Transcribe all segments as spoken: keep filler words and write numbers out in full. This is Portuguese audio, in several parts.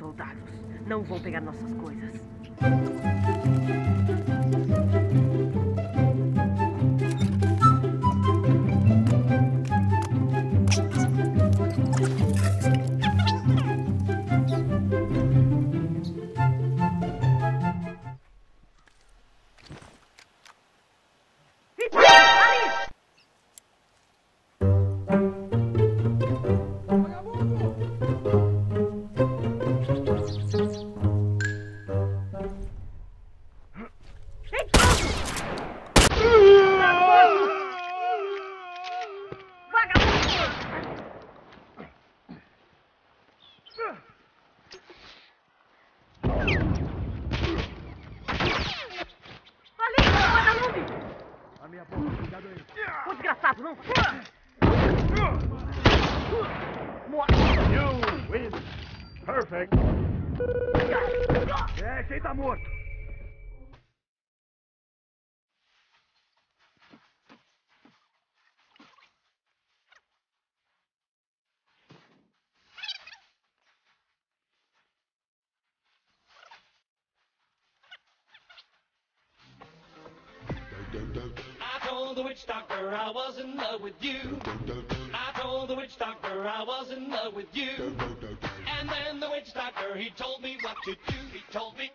soldados. Não vão pegar nossas coisas. O desgraçado, não! You win! Perfect! É, quem tá morto? I told the witch doctor I was in love with you. I told the witch doctor I was in love with you. And then the witch doctor, he told me what to do. He told me...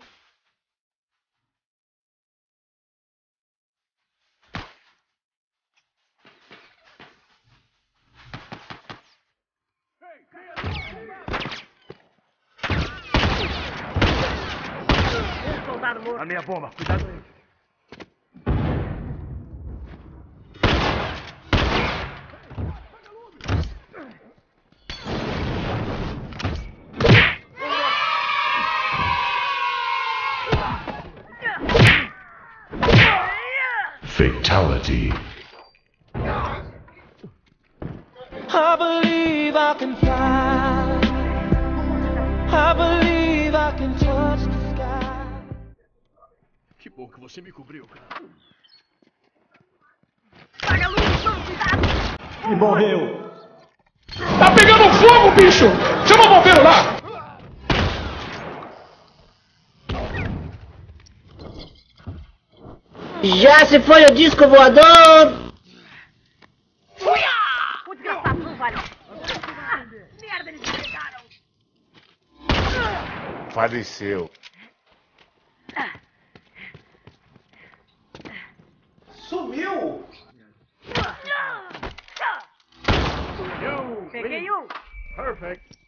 Um soldado morto. A minha bomba, cuidado aí. Fatality. I believe I can fly. I believe I can touch the sky. Que bom que você me cobriu, cara. Paga a luz, vamos, cuidado! E morreu. Tá pegando fogo, bicho! Chama o bombeiro lá! Já se foi o disco voador! O desgraçado não vale! Ah, merda, eles me pegaram! Faleceu. Sumiu! You Peguei win! um! Perfect!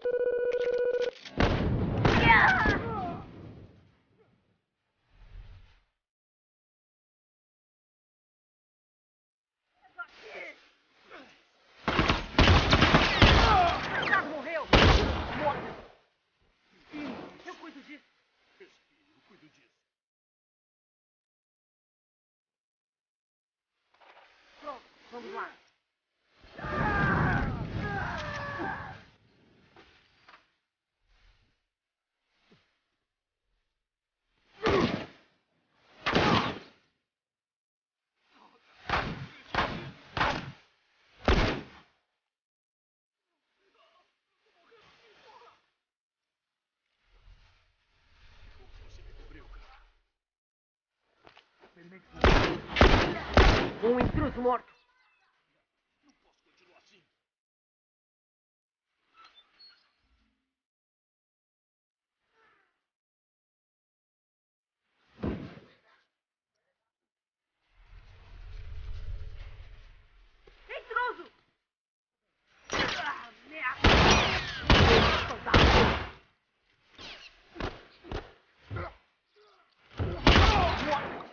O soldado morreu! Morto! Eu cuido disso! Eu cuido disso. Pronto, vamos lá! Um intruso morto! Intruso! Ah, merda! Soldado! Morto!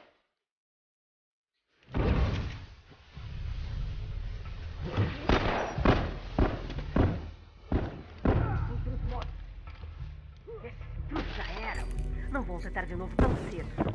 Intruso morto! Esses intrusos já eram! Não vão tentar de novo tão cedo!